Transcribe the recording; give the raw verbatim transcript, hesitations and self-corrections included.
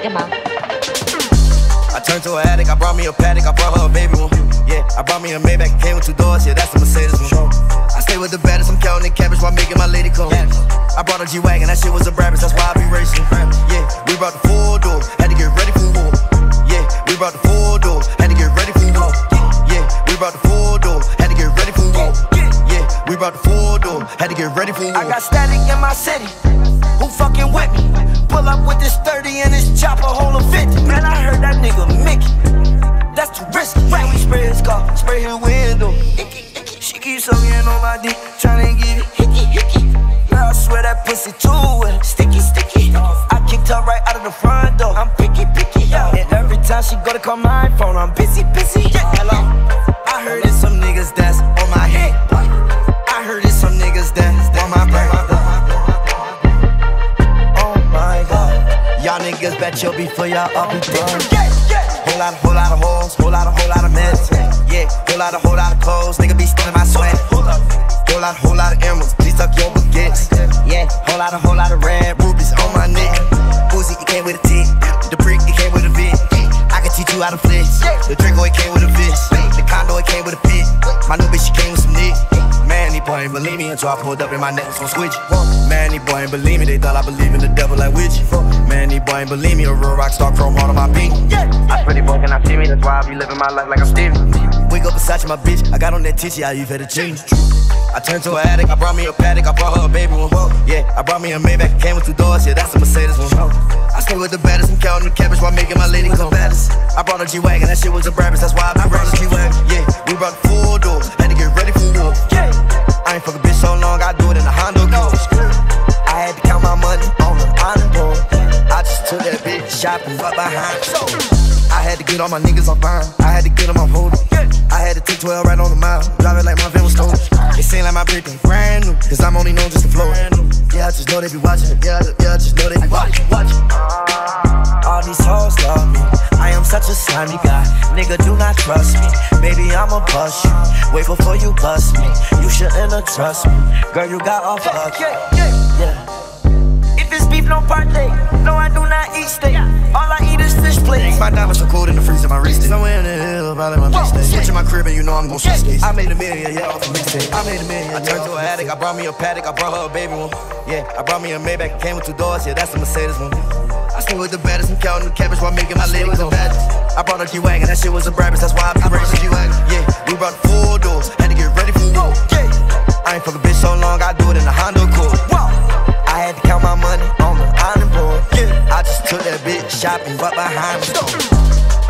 out your mouth. I turned to an addict, I brought me a paddock, I brought her a baby one. Yeah, I brought me a Maybach, came with two doors, yeah, that's a Mercedes one. I stay with the baddest, I'm counting the cabbage while making my lady come. I brought a G-Wagon, that shit was a Brabus, that's why I be racing. Yeah, we brought the full door, had to get ready for war. Yeah, we brought the full door, had to get ready for war. Yeah, we brought the full door, had to get ready for war. Yeah, we brought the full door, had to get ready for war. I got static in my city, who fucking with me? Pull up with this thirty and this chopper holding fifty. Man, I heard that nigga Mickey, that's too risky. Man, we spray his car, spray his window. She keeps sucking on my dick, tryna get it hickey, hickey. Yeah, I swear that pussy too wet, sticky, sticky. I kicked her right out of the front door, I'm picky, picky. Yeah. And every time she go to call my phone, I'm busy, busy. Yeah. Hello, I heard it's some niggas that's on my head. I heard it's some niggas that's on my brain. Oh my God, y'all niggas bet you'll be for y'all up and down. Whole lot, whole lot of hoes, whole lot, whole lot of mess. Yeah, whole lot, whole lot of clothes, nigga be stealing my sweat. Whole lot, whole lot of emeralds, please tuck your baguettes. Yeah, whole lot, whole lot of red rubies on my neck. Uzi, it came with a tick. The brick, it came with a bit. I can teach you how to flex. The Draco, it came with a fish. The condo, it came with a pit. My new bitch, she came with some nick. Man, these boy ain't believe me until I pulled up in my neck and switch. Man, these boy ain't believe me, they thought I believe in the devil like witch. Man, these boy ain't believe me, a real rock star chrome on my pink. I swear they boy cannot see me, that's why I be living my life like I'm Stevie. Wake up beside my bitch, I got on that titty, how you fed a change. I turned to an addict, I brought me a paddock, I brought her a baby one. Yeah, I brought me a Maybach, came with two doors, yeah, that's a Mercedes one. I stay with the baddest, I'm counting the cabbage while making my lady come. I brought a G-Wagon, that shit was a Brabus, that's why I brought a G-Wagon. Yeah, we brought the full door, had to get ready for war. I ain't fuck a bitch so long, I do it in a Honda Accord. I had to count my money on the honor board. I just took that bitch shopping right behind. I had to get all my niggas off mine, I had to get them off hold. I had to take twelve right on the mile, drive it like my van was stolen. It seem like my brick ain't brand new, cause I'm only known just to flow. Yeah, I just know they be watching, yeah, yeah, I just know they be watching, watching. All these hoes love me, I am such a slimy guy. Nigga, do not trust me, baby, I'ma bust you. Wait before you bust me, you shouldn't have trust me. Girl, you got off luck, yeah. If it's beef, no partay. No, I do not eat steak. All I eat is fish plates. My diamonds so cold in the freezer, my wrist. Somewhere in the hill, probably my mistake. Switching my crib and you know I'm gon' switch skates. I made a million, yeah, off a mixtape. I made a million. I turned to an addict, I brought me a paddock, I brought her a baby one. Yeah, I brought me a Maybach, came with two doors, yeah, that's a Mercedes one. I stay with the baddest, I'm counting the cabbage while making my lady come. I brought a G-Wagon, that shit was a Brabus, that's why I be racing G-Wagon. Yeah, we brought the full doors, had to get ready for war. I ain't fuck a bitch so long, I do it in a Honda Accord. I had to count my money on the honor board. I just took that bitch shopping right behind me.